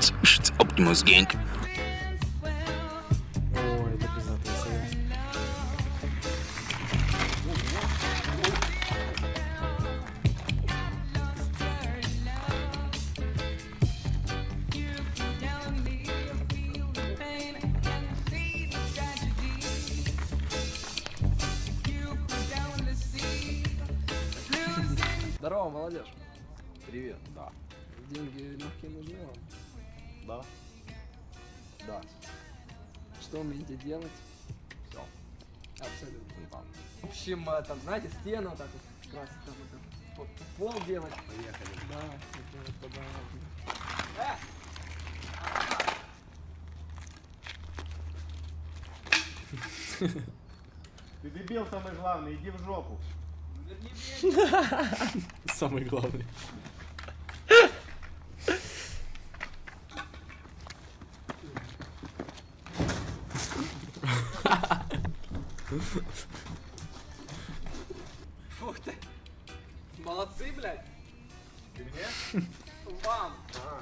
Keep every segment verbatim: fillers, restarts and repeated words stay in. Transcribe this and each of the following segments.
Optimus Gang. Ой, это пиздатый союз. Здорово, молодежь. Привет, да. Деньги легкие нужны вам? Да. Да. Что умеете делать? Все. Абсолютно. Да. В общем, э, там, знаете, стену вот так вот красить, там, вот, так, пол делать. Поехали. Да, это вот тогда. Ты дебил самый главный, иди в жопу. Самый главный. Фух ты. Молодцы, блядь. Ты мне? Вам. А.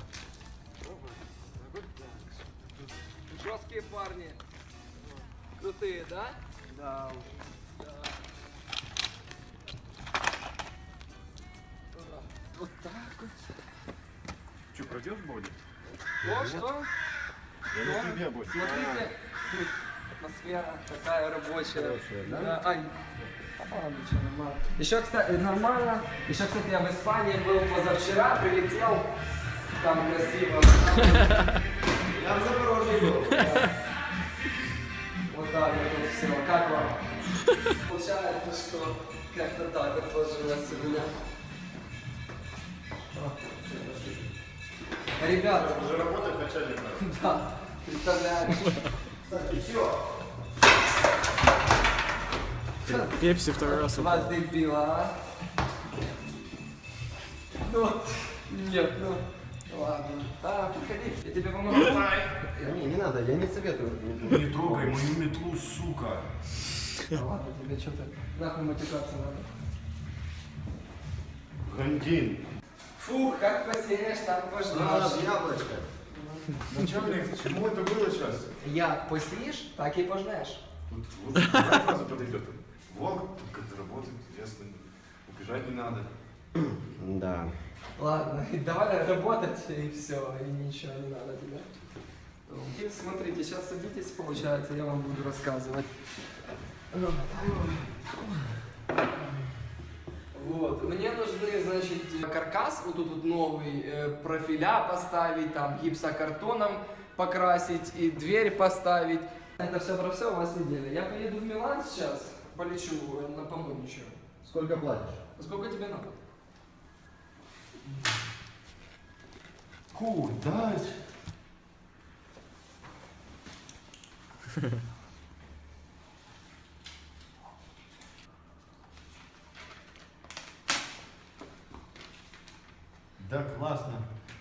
Жесткие парни. Крутые, да? Да. Да. Вот так вот. Че, пройдешь будет? О, что? Я на тебе будет. Смотрите, тут атмосфера такая рабочая. Хорошая, да? Ань, ладно, что, нормально. Еще, кстати, нормально. Еще, кстати, я в Испании был позавчера, прилетел. Там красиво. Я в Запорожье был. Вот так вот все. Как вам? Получается, что как-то так вот сложилось у меня. Ребята, Уже работает начальник. да, представляешь. Кстати, чё? Пепси второй раз. Вас дебила, а? Ну, нет, ну, ладно. А, приходи, я тебе помогу. Не, не надо, я не советую. Не трогай мою метлу, сука. Да ладно, тебе что-то нахуй матюкаться надо. Гандин. Фух, как посеешь, так А, пожнешь. яблочко. Начальник, к чему это было сейчас? Як посієш, так і пожнеш. Вот, вот какая фраза подойдет? Волк, тут как-то работает, интересно. Убежать не надо. Да. Ладно, давай работать и все, и ничего не надо тебе. И смотрите, сейчас садитесь, получается, я вам буду рассказывать. Вот, мне нужны, значит, каркас, вот тут вот новый, э, профиля поставить, там гипсокартоном покрасить и дверь поставить. Это все про все у вас неделя. Я поеду в Милан сейчас, полечу на помощью. Сколько платишь? Сколько тебе надо? Хуй, дать. Да, классно.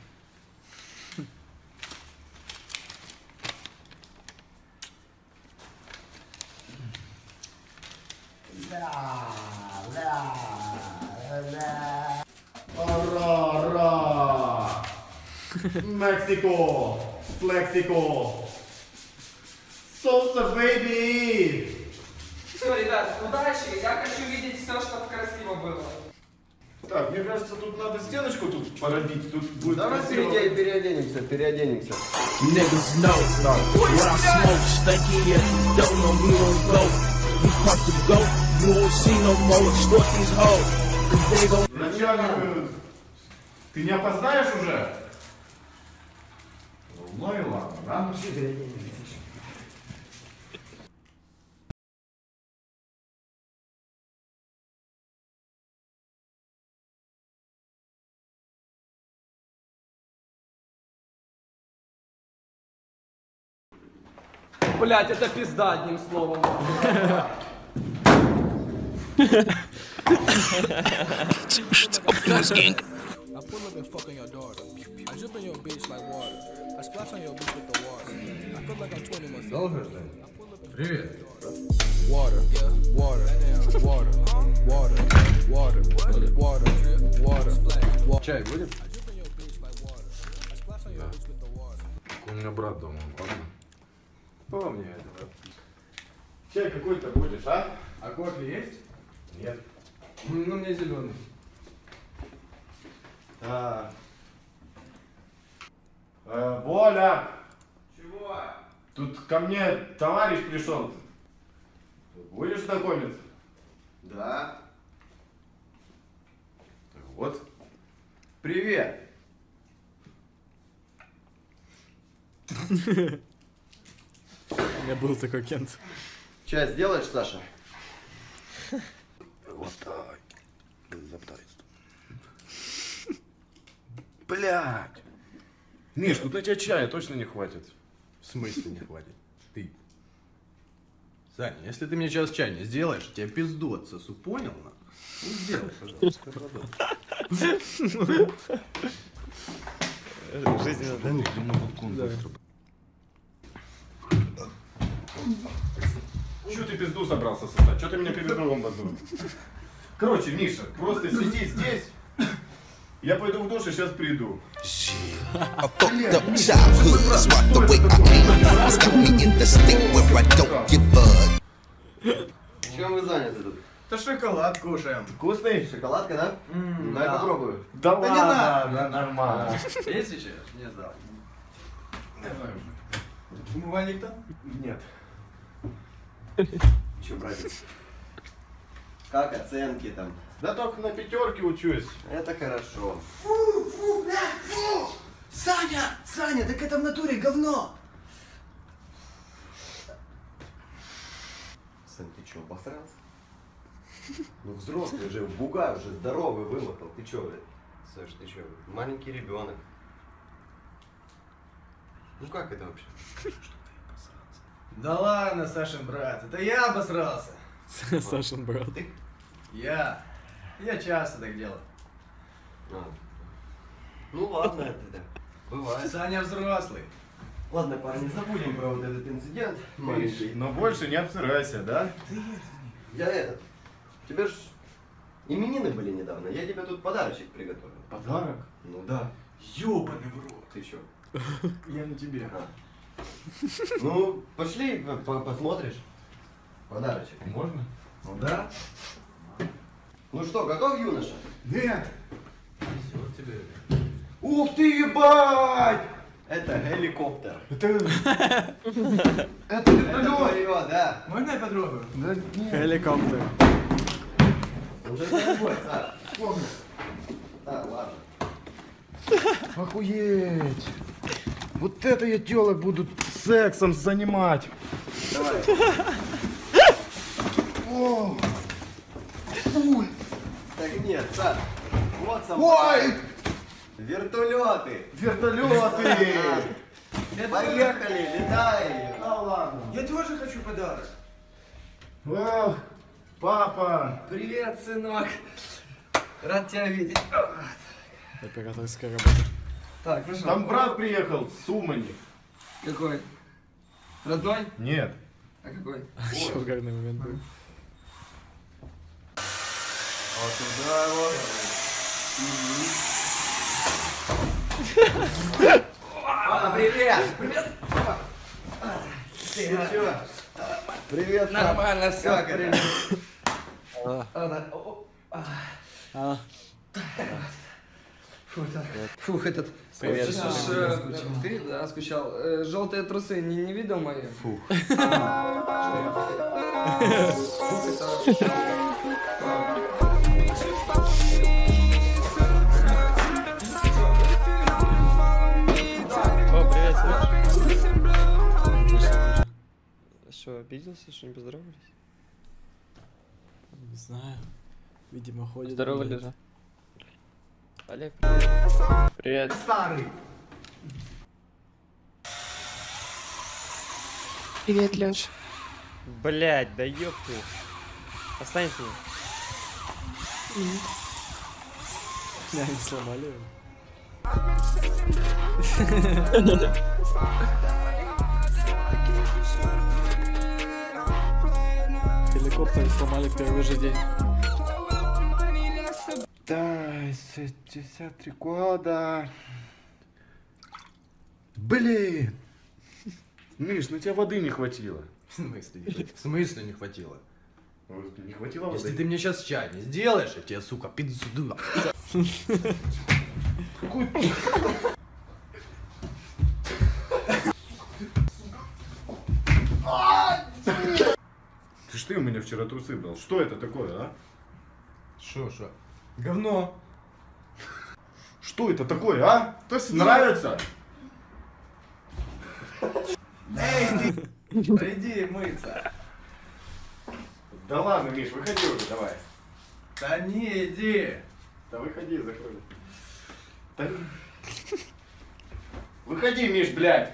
Да, да, да. Ра, ра. Мексико, Флексико. Соуса, бэйби. Все, ребят, удачи. Я хочу видеть все, чтобы красиво было. Так, мне кажется, тут надо стеночку тут породить. Тут будет Давай красиво. переде- переоденемся, переоденемся. Niggas know what I smoke. Stanky if you don't know, we don't go. We part to go. You won't see no more. Extort these hoes. Cause they gon' Начальник, э, ты не опоздаешь уже? Ну и ладно, да? Блять, это пизда, одним словом. Optimus Gang. I pull up and fuck on your daughter. I jump in your bitch like water. I splash on your bitch with the water. I feel like I'm twenty months old. Должен ждать? Привет. Water, yeah, water, water, water, water, water, water, water. Чай будем? I jump in your bitch like water. I splash on your bitch with the water. У меня брат дома, ладно? Помни этого. Чай какой-то будешь, а? А кофе есть? Нет. Ну, мне зеленый. Так. Э, Боля! Чего? Тут ко мне товарищ пришел. Будешь знакомиться? Да. Так вот. Привет. У меня был такой Кент. Чай сделаешь, Саша? Вот так. Заптайство. Блядь. Миш, тут на тебя чая точно не хватит. В смысле не хватит? Ты. Саня, если ты мне сейчас чай не сделаешь, тебе пизду отсосу, понял? На? Ну сделай, пожалуйста, Жизненно, Чё ты пизду собрался сосать? Чё ты меня перед другом воздул? Короче, Миша, просто сиди здесь. Я пойду в душ и сейчас приду. A fucked up childhood is what the way I came across. Got me in the state where I don't give a. Чем вы заняты тут? Да шоколад кушаем. Вкусный? Шоколадка, да? М, Дай да. попробую. Да, Да не ладно, надо. нормально. Есть сейчас? Не знал. Давай уже. Умывальник там? Нет. Че, братец? Как оценки там? Да только на пятерке учусь. Это хорошо. Фу, фу, блядь, фу! Саня! Саня, так это в натуре говно! Сын, ты че, обосрался? Ну взрослый же, бугай уже здоровый вымотал. Ты че, блядь? Саш, ты че, маленький ребенок. Ну как это вообще? Да ладно, Сашин брат, это я обосрался. Сашин брат. Я. Я часто так делаю. А. Ну ладно, это да. Бывает. Саня взрослый. Ладно, парни, забудем про вот этот инцидент маленький. Но больше не обсырайся, да? Я этот. У тебя ж именины были недавно. Я тебе тут подарочек приготовил. Подарок? Ну да. Ёбаный в рот. Ты чё? Я на тебе. А. Ну, пошли, по- посмотришь. Подарочек. Можно? Ну да. Ну что, готов, юноша? Нет. Всё тебе. Ух ты, ебать! Это геликоптер. Это... Это Это вертолет! твоё, да. Можно я потрогаю? Да нет. Геликоптер. Он же дорогой, Саш. Да, ладно. Охуеть! Вот это я телок буду сексом занимать! Давай. О! Так нет, Саш. Вот сам. Ой! Вертолеты. Вертолеты! Поехали, летай. Да ладно. Я тоже хочу подарок. О, папа! Привет, сынок. Рад тебя видеть. Операторская работа. Так, ну что? Там брат приехал с Умани. Какой? Родной? Нет. А какой? Еще угарный момент был. Вот туда вот. А, привет! Привет! Ты чё? Привет, пап. Нормально все. Как это? А, Фух, этот. Привет, Слушай, что э, ты, да, скучал. Э, Желтые трусы не, не видел мои? Фух. О, привет, Сереж. Что, обиделся, что не поздоровались? не знаю. Видимо, ходит. Здорово, гуляет. Лежа. Олег, привет. Привет. Старый. Привет, Леш. Блять, да ёб ты. Останься мне. Да, не сломали его. Геликоптер сломали в первый же день. Да, шестьдесят три года. Блин! Миш, ну тебя воды не хватило. В смысле? В смысле не хватило? Не хватило воды? Если ты мне сейчас чай не сделаешь, я тебе, сука, пизду. Какой... Ты ж ты у меня вчера трусы брал. Что это такое, а? Шо, шо? Говно. Что это такое, а? Нравится? Эй, ты! Пойди мыться. Да ладно, Миш, выходи уже, давай. Да не, иди. Да выходи, закрой. Да... Выходи, Миш, блядь.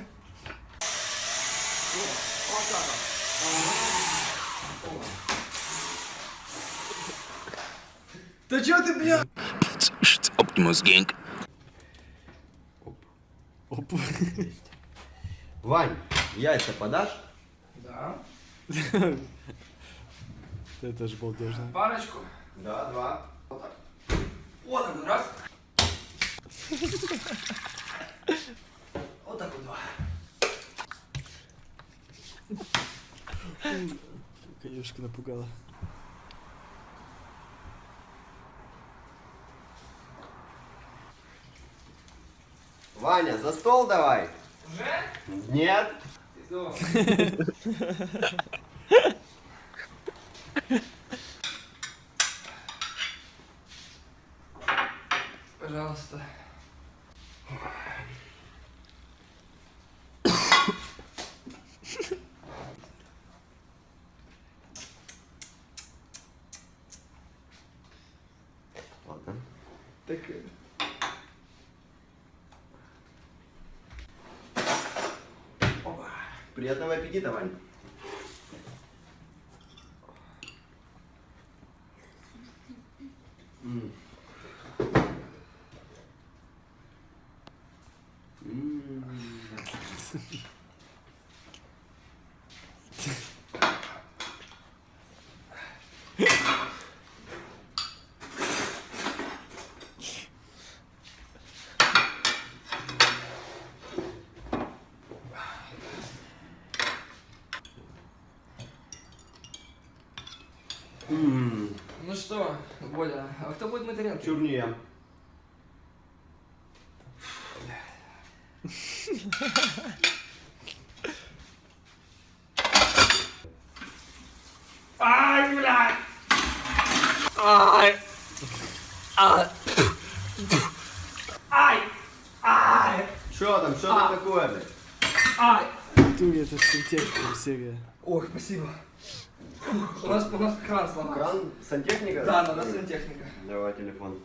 Да чё ты, бля? Optimus Gang. Оп. Вань, яйца подашь? Да. Это же балдежно. Парочку. Да, два. Вот так. Вот так вот, раз. Вот так вот, два. Девушка напугала. Ваня, за стол давай. Уже? Нет. Иду. Пожалуйста. Ладно. Так. Приятного аппетита, Вань. М. М. М. Ну что, Боля, а кто будет мыть тарелки? Чурния. Ай, блядь! Ай! Ай! Ай! Ай! Что там, что там такое, блядь? Ай! Тури, это сантехника серия. Ой, спасибо. У нас, у нас кран сломался. Кран? Сантехника? Да, да, да, сантехника. Давай телефон.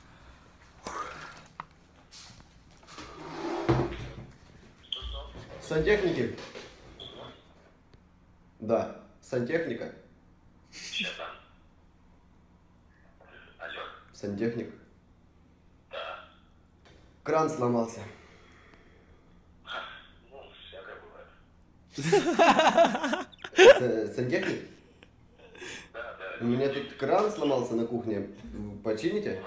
Сантехники? Да. Сантехника? Сантехник? Да. Кран сломался. Ну, всякое бывает. С- Сантехник? Да, да. У меня тут кран сломался на кухне. Почините?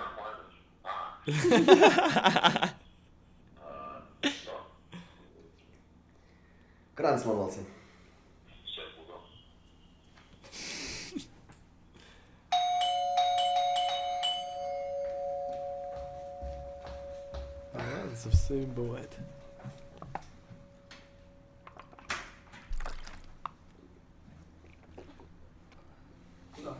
Кран сломался. Сейчас буду. А, со всеми бывает. Куда?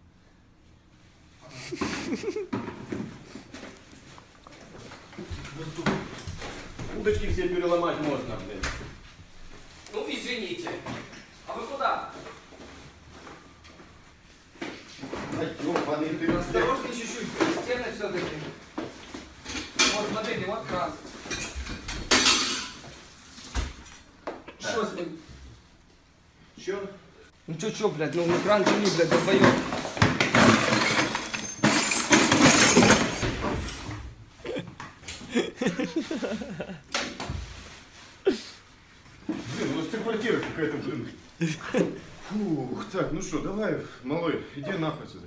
Удочки все переломать можно, блин. Ну, извините. А вы куда? Ай, ёбаный ты. Осторожнее чуть-чуть, стены все-таки. Вот, смотрите, вот кран. Что с ним? Чё? Ну чё, чё, блядь, ну на кран тяни, блядь, долбоёб. Блин, у нас тут квартира какая-то, блин. Фух, так, ну что, давай, малой, иди нахуй сюда.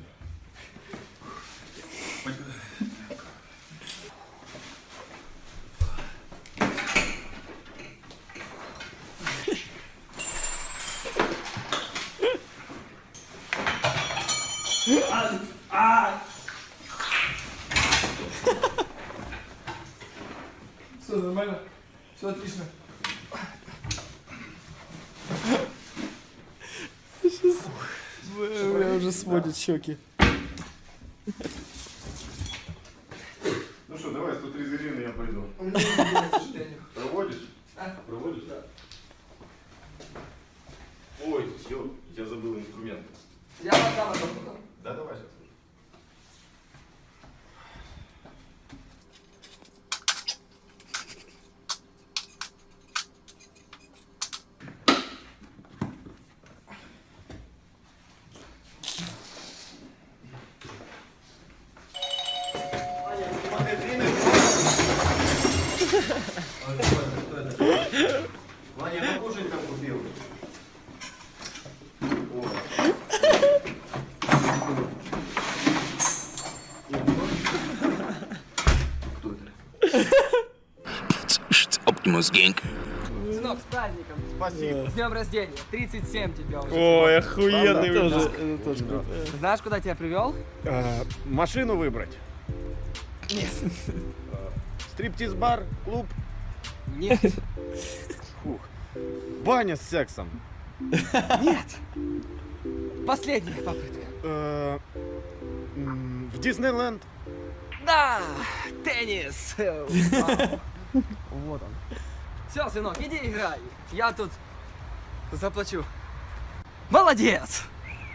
Все нормально? Все отлично. У меня уже сводят щеки. Ну что, давай, сто три гривны, я пойду. У меня не было, к сожалению. Проводишь? А? Проводишь? Да. Ой, все, я забыл инструменты. Я вам дам это потом. Да, давай сейчас. Ваня, покушать там купил. Кто это? Optimus Gang. Сынок, с праздником. Спасибо. С днем рождения. тридцать семь тебя уже. Ой, охуенный Это выпуск. тоже, это тоже круто. Знаешь, куда тебя привел? Машину выбрать. Нет. Стриптиз-бар, клуб, Нет. баня с сексом. Нет. Последняя попытка. Э, м, В Диснейленд. Да! Теннис! Вау. Вот он. Все, сынок, иди играй. Я тут заплачу. Молодец!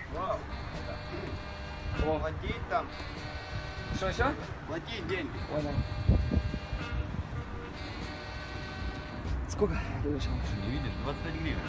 Платить там. Что еще? Платить деньги. Понял. Сколько? Ты вышел? Не видишь? двадцать пять гривен.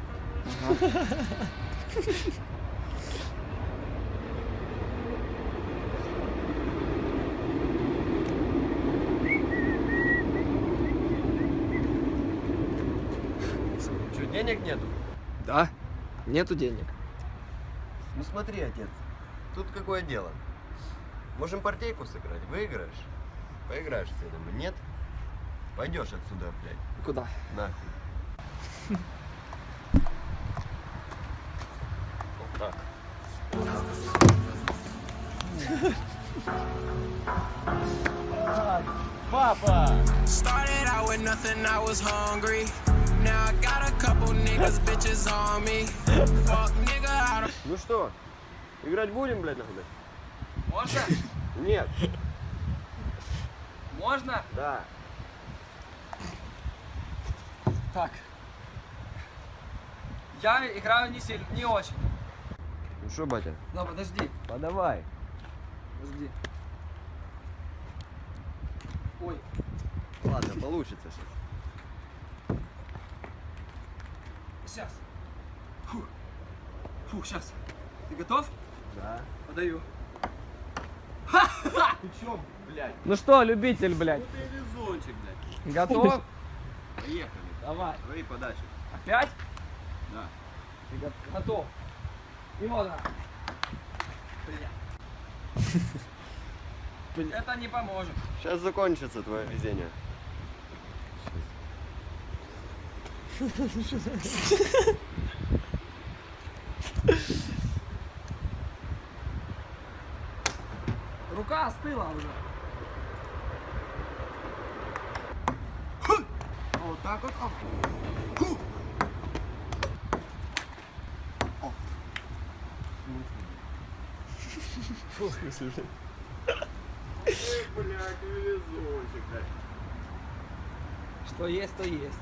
Что, денег нету? Да. Нету денег. Ну смотри, отец, тут какое дело. Можем партейку сыграть, выиграешь, поиграешь с этим, нет, пойдешь отсюда, блядь, Куда? нахуй. Вот так. Started out with nothing, I was hungry. Now I got a couple niggas, bitches on me. Fuck nigga, I don't. Ну что, играть будем, блядь, нахуй? Можно? Нет, Можно? да. Так. Я играю не сильно, не очень. Ну что, батя? Но подожди, Подавай. подожди. Ой, Ладно, получится сейчас. сейчас. Фух. Фух, сейчас. Ты готов? Да. Подаю. Ты чё, блядь? Ну что, любитель, блядь? Ну ты везунчик, блядь. Готов? Поехали. Давай. Твои подачи. Опять? Да. Ты го- готов. И вот она. Бля. Это не поможет. Сейчас закончится твое везение. Рука остыла уже. Вот так вот. Фух, если же. Блядь, ты везунчик, блядь. Что есть, то есть.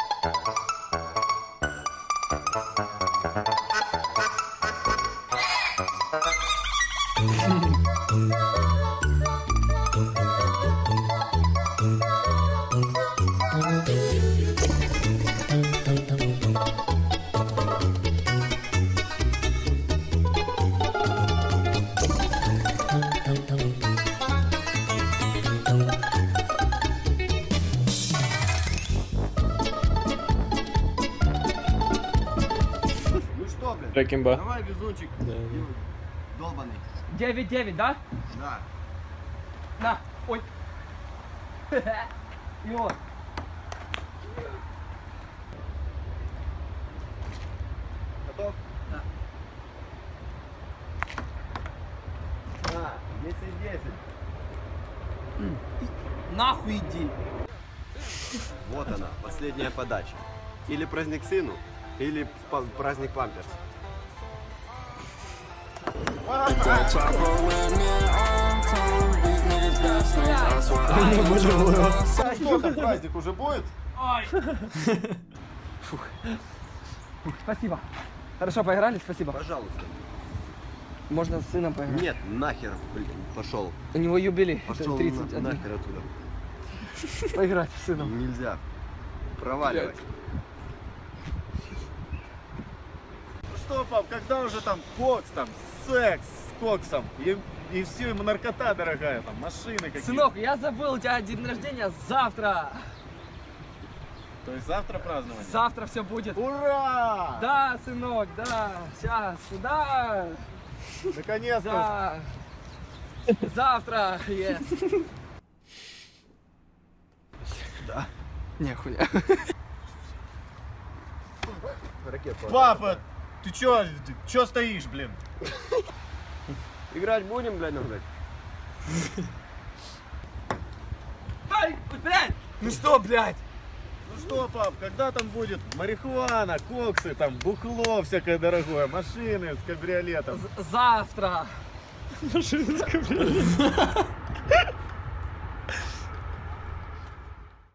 Ну что, блядь? Ракимба. Давай, везунчик. Да. Долбаный. девять девять, да? Да. На. Ой. И вот. Готов? Да. нахуй иди. Вот она, последняя подача. Или праздник сыну, или па- праздник памперс. Что там, праздник уже будет? Фух. Фух, спасибо. Хорошо поиграли, спасибо. Пожалуйста. Можно с сыном поиграть? Нет, нахер, блин, пошел. У него юбилей. Пошел тридцать один. на- нахер отсюда. Поиграть с сыном. Нельзя. Проваливай. Ну что, пап, когда уже там кокс, там, секс с коксом, и, и все, ему наркота дорогая, там, машины какие-то. Сынок, я забыл, у тебя день рождения завтра. То есть завтра празднование? Завтра все будет. Ура! Да, сынок, да. Сейчас, да. Наконец-то. Да. Завтра, yes. Да. Не, хуйня. Папа, ты чё, ты чё стоишь, блин? Играть будем, блядь, ну, блядь? Ай, блядь! Ну что, блядь? Ну что, пап, когда там будет марихуана, коксы, там, бухло всякое дорогое, машины с кабриолетом? Завтра. Машина с кабриолетом.